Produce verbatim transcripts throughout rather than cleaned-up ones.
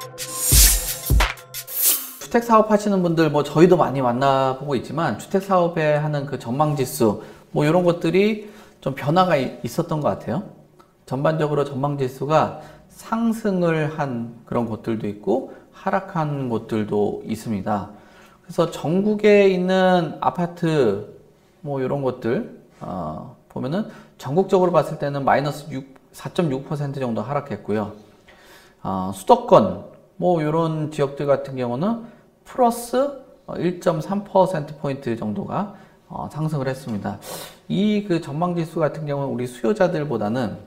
주택 사업 하시는 분들, 뭐 저희도 많이 만나보고 있지만 주택 사업에 하는 그 전망 지수 뭐 이런 것들이 좀 변화가 있었던 것 같아요. 전반적으로 전망 지수가 상승을 한 그런 곳들도 있고 하락한 곳들도 있습니다. 그래서 전국에 있는 아파트 뭐 이런 것들 어, 보면은 전국적으로 봤을 때는 마이너스 사 점 육 퍼센트 정도 하락했고요. 어, 수도권 뭐 이런 지역들 같은 경우는 플러스 일 점 삼 퍼센트 포인트 정도가 어, 상승을 했습니다. 이 그 전망지수 같은 경우는 우리 수요자들보다는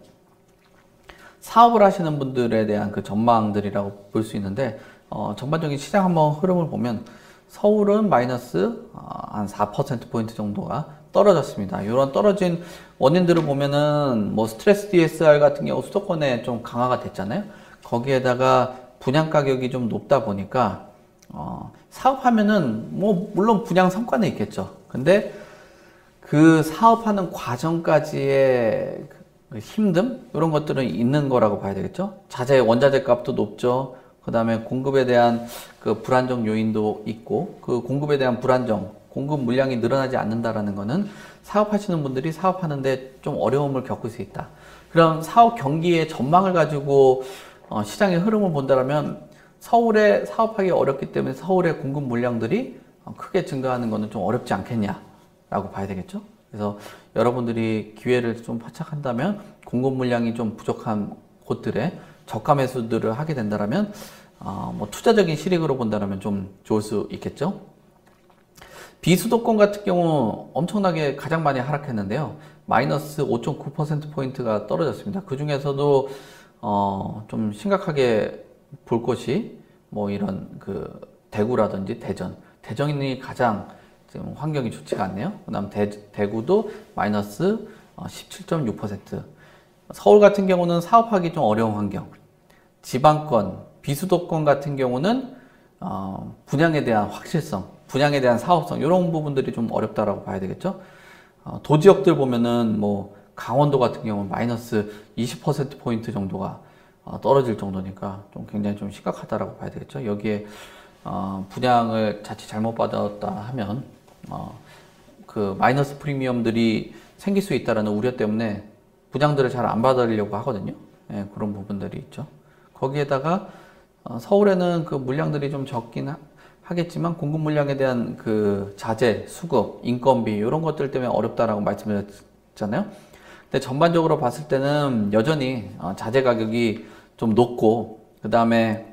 사업을 하시는 분들에 대한 그 전망들이라고 볼 수 있는데, 어, 전반적인 시장 한번 흐름을 보면 서울은 마이너스 어, 한 사 퍼센트 포인트 정도가 떨어졌습니다. 이런 떨어진 원인들을 보면은 뭐 스트레스 디에스알 같은 경우 수도권에 좀 강화가 됐잖아요. 거기에다가 분양 가격이 좀 높다 보니까 어, 사업하면은 뭐 물론 분양 성과는 있겠죠. 근데 그 사업하는 과정까지의 그 힘듦 이런 것들은 있는 거라고 봐야 되겠죠. 자재 원자재 값도 높죠. 그 다음에 공급에 대한 그 불안정 요인도 있고, 그 공급에 대한 불안정, 공급 물량이 늘어나지 않는다라는 거는 사업하시는 분들이 사업하는데 좀 어려움을 겪을 수 있다. 그럼 사업 경기의 전망을 가지고 어, 시장의 흐름을 본다면 서울에 사업하기 어렵기 때문에 서울의 공급 물량들이 크게 증가하는 것은 좀 어렵지 않겠냐라고 봐야 되겠죠. 그래서 여러분들이 기회를 좀 포착한다면 공급 물량이 좀 부족한 곳들에 저가 매수들을 하게 된다면 어, 뭐 투자적인 실익으로 본다면 좀 좋을 수 있겠죠. 비수도권 같은 경우 엄청나게 가장 많이 하락했는데요. 마이너스 오 점 구 퍼센트 포인트가 떨어졌습니다. 그 중에서도 어, 좀 심각하게 볼 것이 뭐 이런 그 대구라든지 대전, 대전이 가장 지금 환경이 좋지가 않네요. 그 다음 대구도 마이너스 십칠 점 육 퍼센트. 서울 같은 경우는 사업하기 좀 어려운 환경. 지방권, 비수도권 같은 경우는 어, 분양에 대한 확실성, 분양에 대한 사업성 이런 부분들이 좀 어렵다라고 봐야 되겠죠. 어, 도지역들 보면은 뭐 강원도 같은 경우는 마이너스 이십 퍼센트 포인트 정도가 어, 떨어질 정도니까 좀 굉장히 좀 심각하다라고 봐야 되겠죠. 여기에 어, 분양을 자칫 잘못 받았다 하면 어, 그 마이너스 프리미엄들이 생길 수 있다는 우려 때문에 분양들을 잘 안 받으려고 하거든요. 예, 그런 부분들이 있죠. 거기에다가 어, 서울에는 그 물량들이 좀 적긴 하, 하겠지만 공급 물량에 대한 그 자재, 수급, 인건비 이런 것들 때문에 어렵다라고 말씀드렸잖아요. 근데 전반적으로 봤을 때는 여전히 어, 자재 가격이 좀 높고, 그 다음에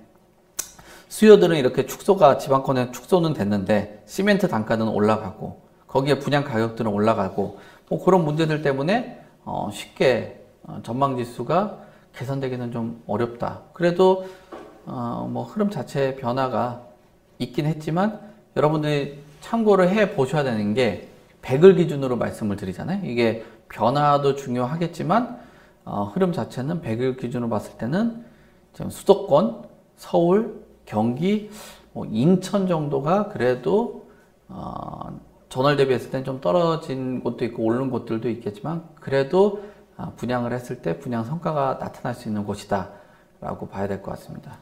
수요들은 이렇게 축소가 지방권에 축소는 됐는데 시멘트 단가는 올라가고 거기에 분양 가격들은 올라가고 뭐 그런 문제들 때문에 어, 쉽게 어, 전망지수가 개선되기는 좀 어렵다. 그래도 어, 뭐 흐름 자체의 변화가 있긴 했지만 여러분들이 참고를 해 보셔야 되는 게 백을 기준으로 말씀을 드리잖아요. 이게 변화도 중요하겠지만 어, 흐름 자체는 백을 기준으로 봤을 때는 지금 수도권, 서울, 경기, 뭐 인천 정도가 그래도 어, 전월 대비했을 때는 좀 떨어진 곳도 있고 오른 곳들도 있겠지만 그래도 어, 분양을 했을 때 분양 성과가 나타날 수 있는 곳이다 라고 봐야 될 것 같습니다.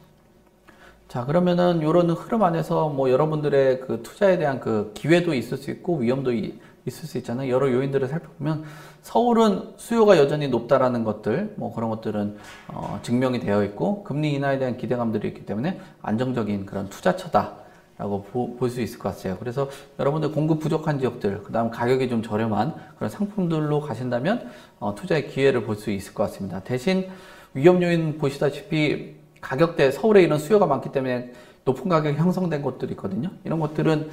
자, 그러면은 이런 흐름 안에서 뭐 여러분들의 그 투자에 대한 그 기회도 있을 수 있고 위험도 이, 있을 수 있잖아요. 여러 요인들을 살펴보면 서울은 수요가 여전히 높다라는 것들, 뭐 그런 것들은 어, 증명이 되어 있고 금리 인하에 대한 기대감들이 있기 때문에 안정적인 그런 투자처다라고 볼 수 있을 것 같아요. 그래서 여러분들 공급 부족한 지역들, 그 다음 가격이 좀 저렴한 그런 상품들로 가신다면 어, 투자의 기회를 볼 수 있을 것 같습니다. 대신 위험 요인 보시다시피 가격대, 서울에 이런 수요가 많기 때문에 높은 가격이 형성된 곳들이 있거든요. 이런 것들은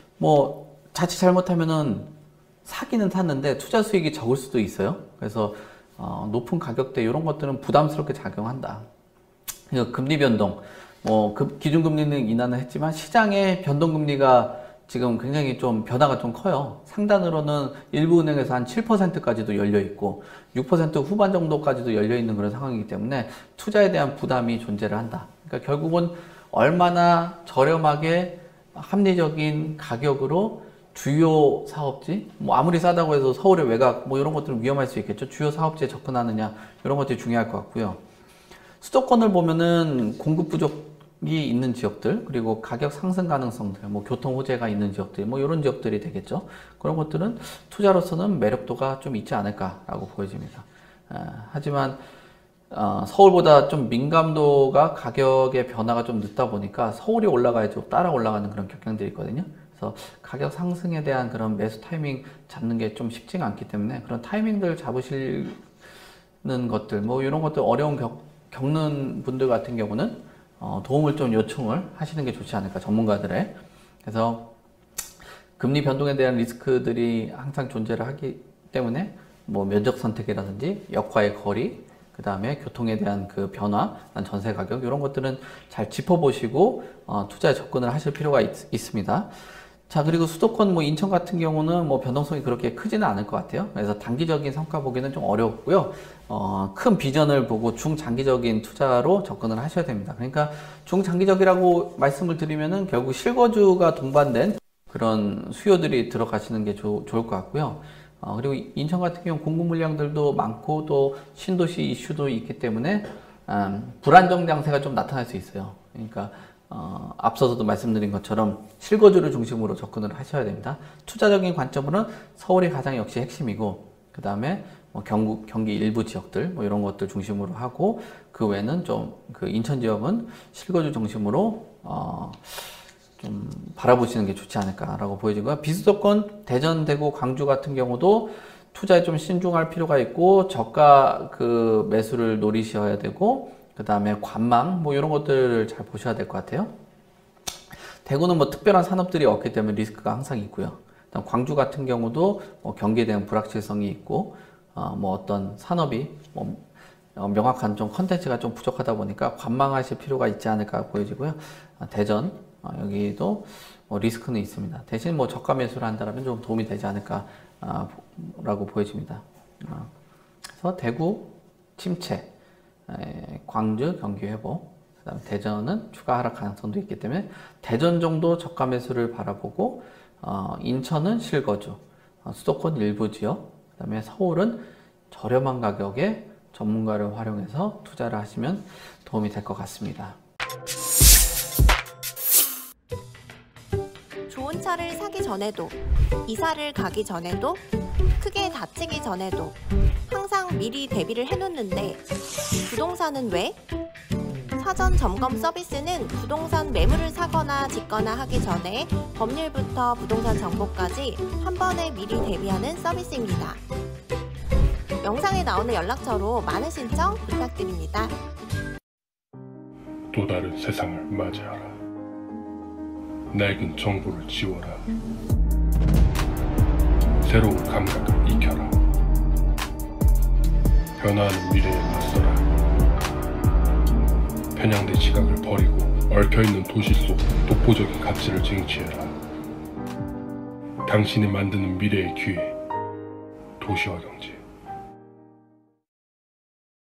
뭐 자칫 잘못하면은 사기는 샀는데 투자 수익이 적을 수도 있어요. 그래서 어, 높은 가격대 이런 것들은 부담스럽게 작용한다. 그러니까 금리 변동, 뭐 그, 기준금리는 인하는 했지만 시장의 변동금리가 지금 굉장히 좀 변화가 좀 커요. 상단으로는 일부 은행에서 한 칠 퍼센트까지도 열려 있고 육 퍼센트 후반 정도까지도 열려 있는 그런 상황이기 때문에 투자에 대한 부담이 존재를 한다. 그러니까 결국은 얼마나 저렴하게 합리적인 가격으로 주요 사업지, 뭐 아무리 싸다고 해서 서울의 외곽 뭐 이런 것들은 위험할 수 있겠죠. 주요 사업지에 접근하느냐 이런 것들이 중요할 것 같고요. 수도권을 보면은 공급 부족 있는 지역들, 그리고 가격 상승 가능성들, 뭐 교통 호재가 있는 지역들, 뭐 이런 지역들이 되겠죠. 그런 것들은 투자로서는 매력도가 좀 있지 않을까라고 보여집니다. 아, 하지만 어, 서울보다 좀 민감도가 가격의 변화가 좀 늦다 보니까 서울이 올라가야지 따라 올라가는 그런 경향들이 있거든요. 그래서 가격 상승에 대한 그런 매수 타이밍 잡는 게 좀 쉽지가 않기 때문에 그런 타이밍들 잡으시는 것들, 뭐 이런 것들 어려운 겪, 겪는 분들 같은 경우는 어, 도움을 좀 요청을 하시는 게 좋지 않을까, 전문가들의. 그래서 금리 변동에 대한 리스크들이 항상 존재를 하기 때문에 뭐 면적 선택이라든지 역과의 거리, 그 다음에 교통에 대한 그 변화, 전세 가격, 이런 것들은 잘 짚어보시고 어, 투자에 접근을 하실 필요가 있, 있습니다. 자, 그리고 수도권 뭐 인천 같은 경우는 뭐 변동성이 그렇게 크지는 않을 것 같아요. 그래서 단기적인 성과 보기는 좀 어렵고요. 어, 큰 비전을 보고 중장기적인 투자로 접근을 하셔야 됩니다. 그러니까 중장기적이라고 말씀을 드리면은 결국 실거주가 동반된 그런 수요들이 들어가시는 게 조, 좋을 것 같고요. 어, 그리고 인천 같은 경우 공급 물량들도 많고 또 신도시 이슈도 있기 때문에 음, 불안정 장세가 좀 나타날 수 있어요. 그러니까 어, 앞서서도 말씀드린 것처럼 실거주를 중심으로 접근을 하셔야 됩니다. 투자적인 관점으로는 서울이 가장 역시 핵심이고, 그 다음에 뭐 경북, 경기 일부 지역들 뭐 이런 것들 중심으로 하고, 그 외에는 좀 그 인천 지역은 실거주 중심으로 어, 좀 바라보시는 게 좋지 않을까라고 보여지고요. 비수도권 대전, 대구, 광주 같은 경우도 투자에 좀 신중할 필요가 있고, 저가 그 매수를 노리셔야 되고, 그 다음에 관망 뭐 이런 것들을 잘 보셔야 될 것 같아요. 대구는 뭐 특별한 산업들이 없기 때문에 리스크가 항상 있고요. 그다음 광주 같은 경우도 뭐 경기에 대한 불확실성이 있고, 어, 뭐 어떤 산업이 뭐 어, 명확한 좀 컨텐츠가 좀 부족하다 보니까 관망하실 필요가 있지 않을까 보여지고요. 어, 대전 어, 여기도 뭐 리스크는 있습니다. 대신 뭐 저가 매수를 한다면 좀 도움이 되지 않을까 어, 라고 보여집니다. 어, 그래서 대구 침체, 에, 광주 경기 회복, 그 다음 대전은 추가 하락 가능성도 있기 때문에 대전 정도 저가 매수를 바라보고, 어, 인천은 실거주, 어, 수도권 일부 지역, 그 다음에 서울은 저렴한 가격에 전문가를 활용해서 투자를 하시면 도움이 될 것 같습니다. 좋은 차를 사기 전에도, 이사를 가기 전에도, 크게 다치기 전에도 항상 미리 대비를 해놓는데 부동산은 왜? 사전 점검 서비스는 부동산 매물을 사거나 짓거나 하기 전에 법률부터 부동산 정보까지 한 번에 미리 대비하는 서비스입니다. 영상에 나오는 연락처로 많은 신청 부탁드립니다. 또 다른 세상을 맞이하라. 낡은 정보를 지워라. 새로운 감각을 익혀라. 변화하는 미래에 맞서라. 편향된 시각을 버리고 얽혀있는 도시 속 독보적인 가치를 쟁취해라. 당신이 만드는 미래의 기회, 도시화 경제.